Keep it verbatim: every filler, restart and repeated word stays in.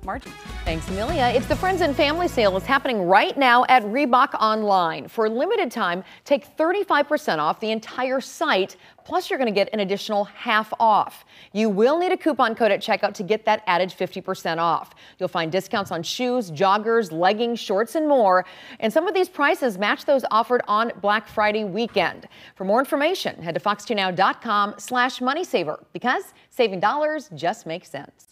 margins. Thanks, Amelia. It's the Friends and Family Sale. It's happening right now at Reebok Online. For a limited time, take thirty-five percent off the entire site, plus you're going to get an additional half off. You will need a coupon code at checkout to get that added fifty percent off. You'll find discounts on shoes, joggers, leggings, shorts, and more. And some of these prices match those offered on Black Friday weekend. For more information, head to fox two now dot com slash money saver, because saving dollars just makes sense.